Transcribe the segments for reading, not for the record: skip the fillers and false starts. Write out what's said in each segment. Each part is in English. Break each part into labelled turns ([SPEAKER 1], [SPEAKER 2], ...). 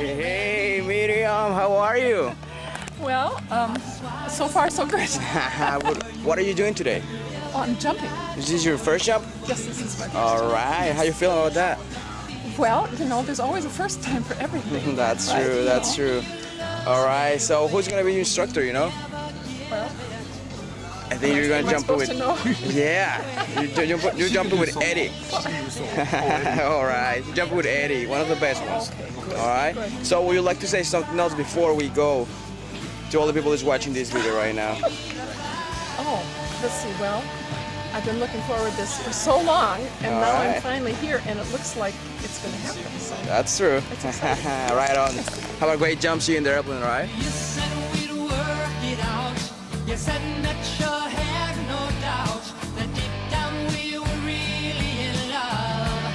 [SPEAKER 1] Hey Miriam, how are you?
[SPEAKER 2] Well, so far so good.
[SPEAKER 1] What are you doing today?
[SPEAKER 2] Oh, I'm jumping.
[SPEAKER 1] Is this your first jump?
[SPEAKER 2] Yes, this is my first.
[SPEAKER 1] All right, how you feeling about that?
[SPEAKER 2] Well, you know, there's always a first time for everything.
[SPEAKER 1] That's
[SPEAKER 2] right?
[SPEAKER 1] true, that's true. All right, so who's gonna be your instructor, you know?
[SPEAKER 2] Well,
[SPEAKER 1] I think you're gonna jump with.
[SPEAKER 2] To know?
[SPEAKER 1] Yeah, you're jumping with Eddie. All right, you're jumping with Eddie, one of the best ones.
[SPEAKER 2] Okay,
[SPEAKER 1] all right.
[SPEAKER 2] Good.
[SPEAKER 1] So would you like to say something else before we go to all the people who's watching this video right now?
[SPEAKER 2] Oh, let's see. Well, I've been looking forward to this for so long, and now I'm finally here, and it looks like it's going to happen. So
[SPEAKER 1] that's true. Right on. Have a great jump. See you in the airplane, all right?
[SPEAKER 3] You said we'd work it out. You said that you had no doubt that deep down we were really in love.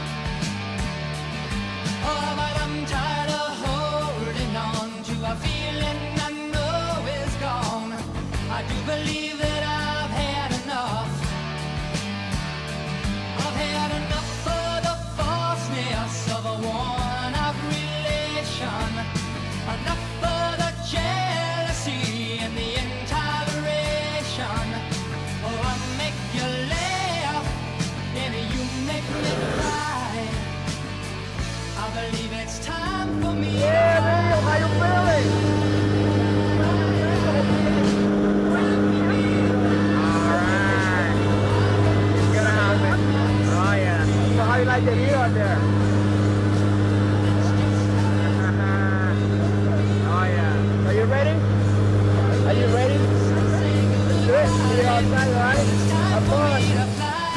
[SPEAKER 3] Oh, but I'm tired of holding on to a feeling I know is gone. I do believe that I've had enough. I've had enough of the falseness of a one-off relation. Enough of the jealousy and the intoleration. Oh, I make you laugh and you make me cry. I believe it's time for me.
[SPEAKER 1] Yeah, Miriam, how you feeling? Alright. It's gonna happen. Oh yeah. So how you like the view out there? Oh yeah. Are you ready? Are you ready? Good. See you outside, alright? Have fun.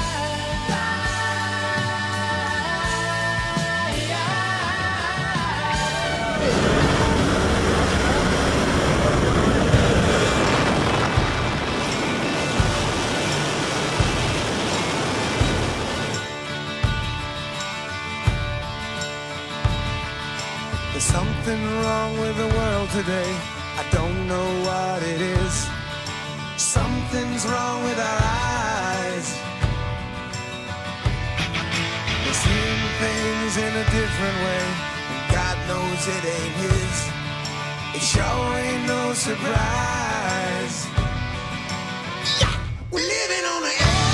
[SPEAKER 4] There's something wrong with the world today. I don't know what it is. Something's wrong with our eyes. We're seeing things in a different way, and God knows it ain't His. It sure ain't no surprise. We're living on the edge.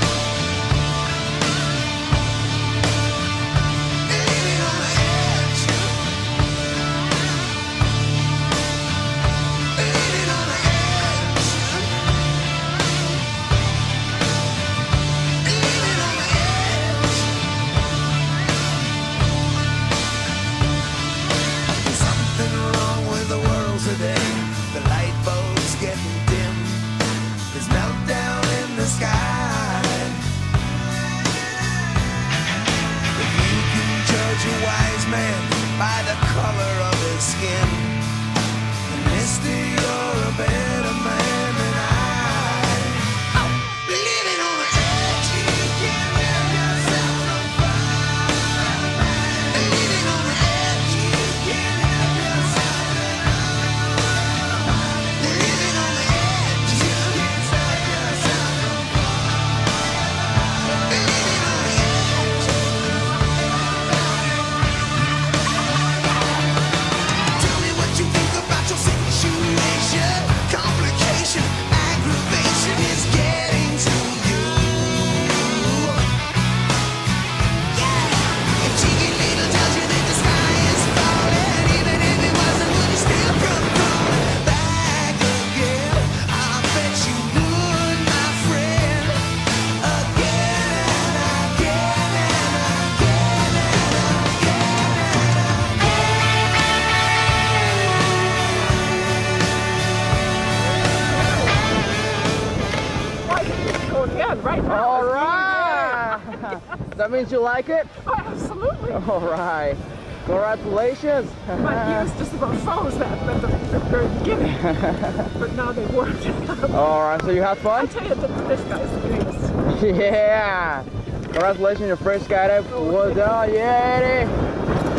[SPEAKER 4] Living on the edge. Living on the edge. Living on the edge. There's something wrong with the world today. The light bulb's getting dim. There's meltdown in the sky. If you can judge a wise man by the color of his skin, then mister, you're a better man than I. Living on the edge, you can't let yourself on fire. Living on the edge, you can't help yourself at all. Living on the edge, you can't set yourself on fire. Living on the edge. Tell me what you think about your situation. Complication, aggravation is getting to you. If cheeky little tells you that the sky is falling, even if it wasn't, would you still come crawling back again? I bet you would, my friend. Again and again and again and
[SPEAKER 2] Go ahead, right now.
[SPEAKER 1] All right. That means you like it?
[SPEAKER 2] Oh, absolutely.
[SPEAKER 1] All right. Congratulations.
[SPEAKER 2] My ears just about froze that at the very beginning, but now they worked.
[SPEAKER 1] All right. So you had
[SPEAKER 2] I
[SPEAKER 1] fun?
[SPEAKER 2] tell you, this guy's the greatest.
[SPEAKER 1] Yeah. Congratulations, your first skydive. Well done. Yeah, Eddie.